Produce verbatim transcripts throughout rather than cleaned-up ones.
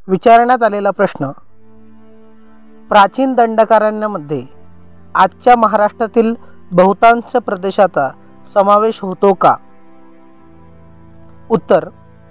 विचारण्यात आलेला प्रश्न, प्राचीन दंडकारण्यांमध्ये आजच्या महाराष्ट्रातील बहुतांश प्रदेशाचा समावेश होतो का? उत्तर,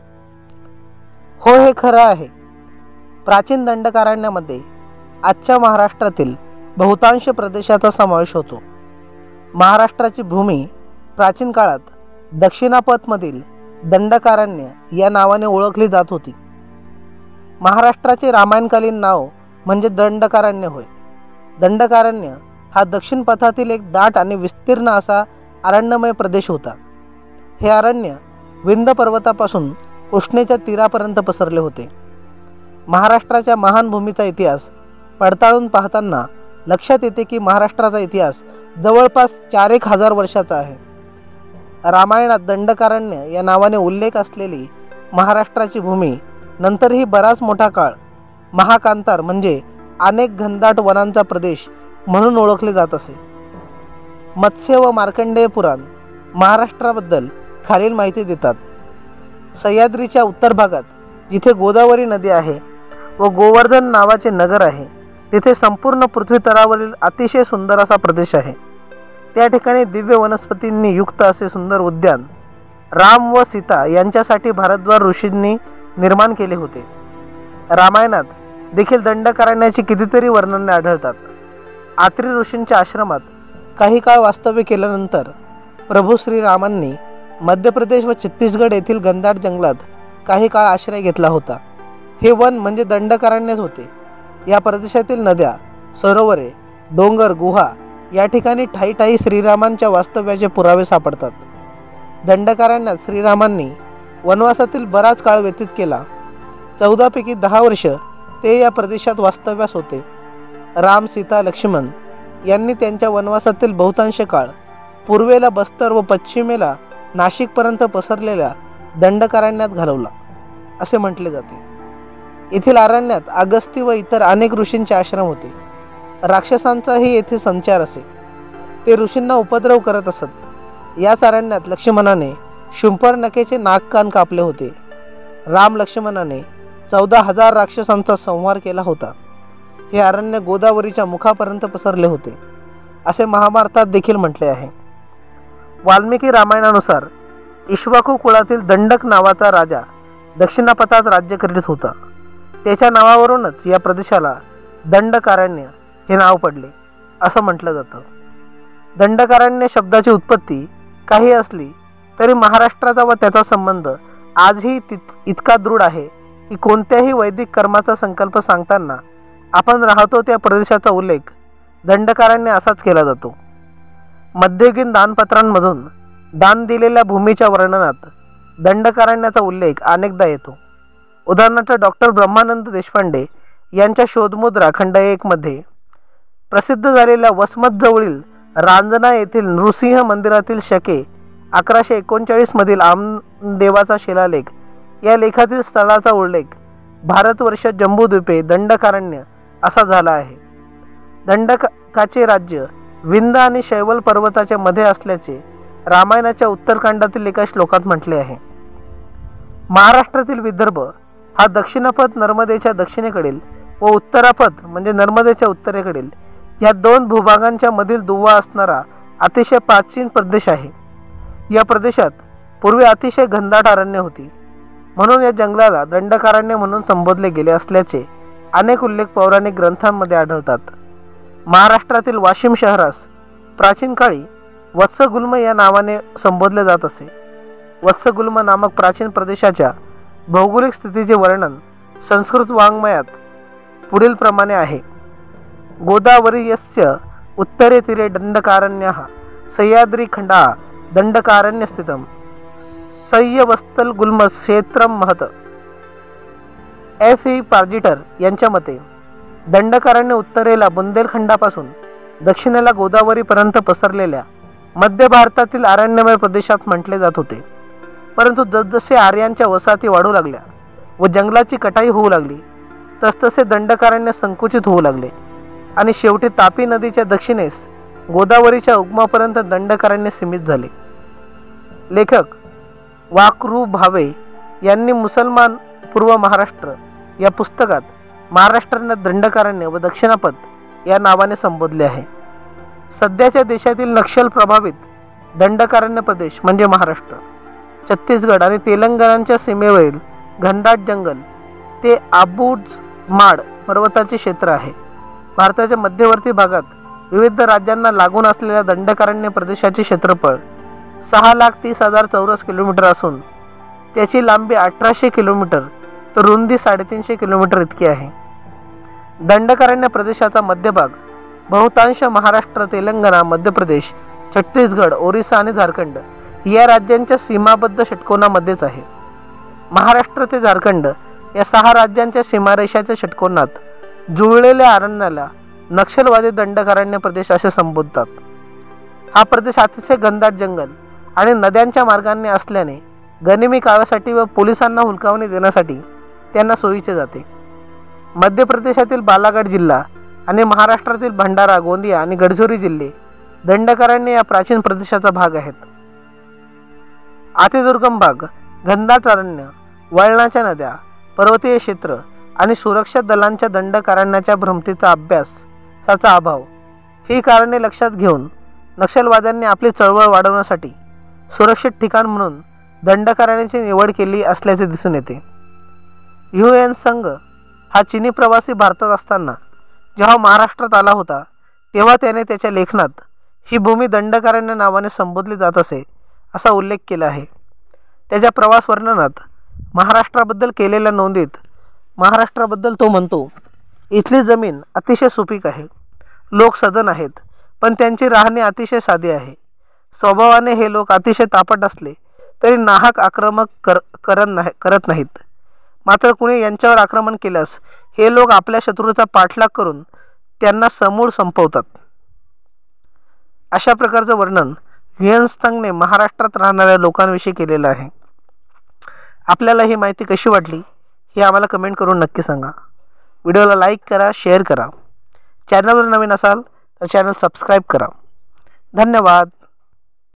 हो, हे खरं आहे. प्राचीन दंडकारण्यांमध्ये आजच्या महाराष्ट्रातील बहुतांश प्रदेशाचा समावेश होतो. महाराष्ट्राची भूमी प्राचीन काळात दक्षिणापथमधील दंडकारण्य या नावाने ओळखली जात होती. महाराष्ट्राचे रामायणकालीन नाव म्हणजे दंडकारण्य होय. दंडकारण्य हा दक्षिण पथातील एक दाट आणि विस्तीर्ण असा अरण्यमय प्रदेश होता. हे अरण्य विंध्य पर्वतापासून कृष्णेच्या तीरापर्यंत पसरले होते. महाराष्ट्राच्या महान भूमीचा इतिहास पडताळून पाहताना लक्षात येते की महाराष्ट्राचा इतिहास जवळपास चार एक हजार वर्षाचा आहे. रामायणात दंडकारण्य या नावाने उल्लेख असलेली महाराष्ट्राची भूमी नंतरही बराच मोठा काळ महाकांतार म्हणजे अनेक घनदाट वनांचा प्रदेश म्हणून ओळखले जात असे. मत्स्य व मार्कंडेय पुराण महाराष्ट्राबद्दल खालील माहिती देतात. सह्याद्रीच्या उत्तर भागात जिथे गोदावरी नदी आहे व गोवर्धन नावाचे नगर आहे, तिथे संपूर्ण पृथ्वीतलावरील अतिशय सुंदर असा प्रदेश आहे. त्या ठिकाणी दिव्य वनस्पतींनी युक्त असे सुंदर उद्यान राम व सीता यांच्यासाठी भारद्वाज ऋषींनी निर्माण केले होते. रामायणात देखील दंडकारण्याची कितीतरी वर्णने आढळतात. आत्री ऋषींच्या आश्रमात काही काळ वास्तव्य केल्यानंतर प्रभू श्रीरामांनी मध्य प्रदेश व छत्तीसगड येथील घनदाट जंगलात काही काळ आश्रय घेतला होता. हे वन म्हणजे दंडकारण्यच होते. या प्रदेशातील नद्या, सरोवरे, डोंगर, गुहा या ठिकाणी ठायी ठायी श्रीरामांच्या वास्तव्याचे पुरावे सापडतात. दंडकारण्यात श्रीरामांनी वनवासातील बराच काळ व्यतीत केला. चौदापैकी दहा वर्ष ते या प्रदेशात वास्तव्यास होते. राम, सीता, लक्ष्मण यांनी त्यांच्या वनवासातील बहुतांश काळ पूर्वेला बस्तर व पश्चिमेला नाशिकपर्यंत पसरलेल्या दंडकारण्यात घालवला असे म्हटले जाते. येथील अरण्यात अगस्ती व इतर अनेक ऋषींचे आश्रम होते. राक्षसांचाही येथे संचार असे. ते ऋषींना उपद्रव करत असत. याच अरण्यात लक्ष्मणाने शूर्पणखेचे नाक कान कापले होते. राम लक्ष्मणाने चौदा हजार राक्षसांचा संहार केला होता. हे अरण्य गोदावरीच्या मुखापर्यंत पसरले होते असे महाभारतात देखील म्हटले आहे. वाल्मिकी रामायणानुसार इक्ष्वाकू कुळातील दंडक नावाचा राजा दक्षिणापथात राज्य करीत होता. त्याच्या नावावरूनच या प्रदेशाला दंडकारण्य हे नाव पडले असं म्हटलं जातं. दंडकारण्य शब्दाची उत्पत्ती काही असली तरी महाराष्ट्राचा व त्याचा संबंध आजही तित इतका दृढ आहे की कोणत्याही वैदिक कर्माचा संकल्प सांगताना आपण राहतो त्या प्रदेशाचा उल्लेख दंडकारण्य असाच केला जातो. मध्ययुगीन दानपत्रांमधून दान दिलेल्या भूमीच्या वर्णनात दंडकारण्याचा उल्लेख अनेकदा येतो. उदाहरणार्थ डॉक्टर ब्रह्मानंद देशपांडे यांच्या शोधमुद्रा खंड एक मध्ये प्रसिद्ध झालेल्या वसमत जवळील रांजना येथील नृसिंह मंदिरातील शके अकराशे एकोणचाळीसमधील आमदेवाचा शिलालेख या लेखातील स्थळाचा उल्लेख भारतवर्ष जम्बूद्वीपे दंडकारण्य असा झाला आहे. दंडकाचे राज्य विंध्य आणि शैवल पर्वताच्या मध्ये असल्याचे रामायणाच्या उत्तरकांडातील एका श्लोकात म्हटले आहे. महाराष्ट्रातील विदर्भ हा दक्षिणापथ नर्मदेच्या दक्षिणेकडील व उत्तरापथ म्हणजे नर्मदेच्या उत्तरेकडील या दोन भूभागांच्या मधील दुवा असणारा अतिशय प्राचीन प्रदेश आहे. या प्रदेशात पूर्वी अतिशय घनदाट अरण्य होती. म्हणून या जंगलाला दंडकारण्य म्हणून संबोधले गेले असल्याचे अनेक उल्लेख पौराणिक ग्रंथांमध्ये आढळतात. महाराष्ट्रातील वाशिम शहरास प्राचीन काळी वत्सगुल्म या नावाने संबोधले जात असे. वत्सगुल्म नामक प्राचीन प्रदेशाच्या भौगोलिक स्थितीचे वर्णन संस्कृत वाङ्मयात पुढील प्रमाणे आहे. गोदावरीयस्य उत्तरे तीरे दंडकारण्यः सह्याद्री खंडा दंडकारण्य स्थितम सह्यवत्सल गुल्म क्षेत्रम महत. एफ ई पार्जिटर यांच्या मते दंडकारण्य उत्तरेला बुंदेलखंडापासून दक्षिणेला गोदावरीपर्यंत पसरलेल्या मध्य भारतातील अरण्यमय प्रदेशात म्हटले जात होते. परंतु जसजसे आर्यांच्या वसाहती वाढू लागल्या व जंगलाची कटाई होऊ लागली तसतसे दंडकारण्य संकुचित होऊ लागले आणि शेवटी तापी नदीच्या दक्षिणेस गोदावरीच्या उगमापर्यंत दंडकारण्य सीमित झाले. लेखक वाकरू भावे यांनी मुसलमान पूर्व महाराष्ट्र या पुस्तकात महाराष्ट्राने दंडकारण्य व दक्षिणापथ या नावाने संबोधले आहे. सध्याच्या देशातील नक्षल प्रभावित दंडकारण्य प्रदेश म्हणजे महाराष्ट्र, छत्तीसगड आणि तेलंगणाच्या सीमेवरील घनदाट जंगल ते आबूज माड पर्वताचे क्षेत्र आहे. भारताच्या मध्यवर्ती भागात विविध राज्यांना लागून असलेल्या दंडकारण्य प्रदेशाचे क्षेत्रफळ सहा लाख तीस हजार चौरस किलोमीटर असून त्याची लांबी अठराशे किलोमीटर तर रुंदी साडेतीनशे किलोमीटर इतकी आहे. दंडकारण्य प्रदेशाचा मध्यभाग बहुतांश महाराष्ट्र, तेलंगणा, मध्य प्रदेश, छत्तीसगड, ओरिसा आणि झारखंड या राज्यांच्या सीमाबद्ध षटकोनामध्येच आहे. महाराष्ट्र ते झारखंड या सहा राज्यांच्या सीमारेषाच्या षटकोनात जुळलेल्या अरण्याला नक्षलवादी दंडकारण्य प्रदेश असे संबोधतात. हा प्रदेश अतिशय घनदाट जंगल आणि नद्यांच्या मार्गाने असल्याने गनिमी काव्यासाठी व पोलिसांना हुलकावणी देण्यासाठी त्यांना सोयीचे जाते. मध्य प्रदेशातील बालाघाट जिल्हा आणि महाराष्ट्रातील भंडारा, गोंदिया आणि गडचिरोली जिल्हे दंडकारण्य या प्राचीन प्रदेशाचा भाग आहेत. अतिदुर्गम भाग, घनदाट अरण्य, वळणाच्या नद्या, पर्वतीय क्षेत्र आणि सुरक्षा दलांच्या दंडकारण्याच्या भ्रमतीचा अभ्यासाचा अभाव ही कारणे लक्षात घेऊन नक्षलवाद्यांनी आपली चळवळ वाढवण्यासाठी सुरक्षित ठिकाण म्हणून दंडकारण्याची निवड केली असल्याचे दिसून येते. यू एन संघ हा चिनी प्रवासी भारतात असताना जेव्हा महाराष्ट्रात आला होता तेव्हा त्याने त्याच्या लेखनात ही भूमी दंडकारण्य नावाने संबोधली जात असे असा उल्लेख केला आहे. त्याच्या प्रवास वर्णनात महाराष्ट्राबद्दल केलेल्या नोंदीत महाराष्ट्राबद्दल तो म्हणतो, इथली जमीन अतिशय सुपीक आहे, लोक सधन आहेत, पण त्यांची राहणी अतिशय साधी आहे. स्वभावाने हे लोक अतिशय तापट असले तरी नाहक आक्रमक कर करत नाही करत नाहीत. मात्र कुणी यांच्यावर आक्रमण केल्यास हे लोक आपल्या शत्रूचा पाठलाग करून त्यांना समूळ संपवतात. अशा प्रकारचं वर्णन ह्युएनत्सांगने महाराष्ट्रात राहणाऱ्या लोकांविषयी केलेलं आहे. आपल्याला ही माहिती कशी वाटली हे आम्हाला कमेंट करून नक्की सांगा. व्हिडिओला लाईक करा, शेअर करा. चॅनलवर नवीन असाल तर चॅनल सबस्क्राईब करा. धन्यवाद.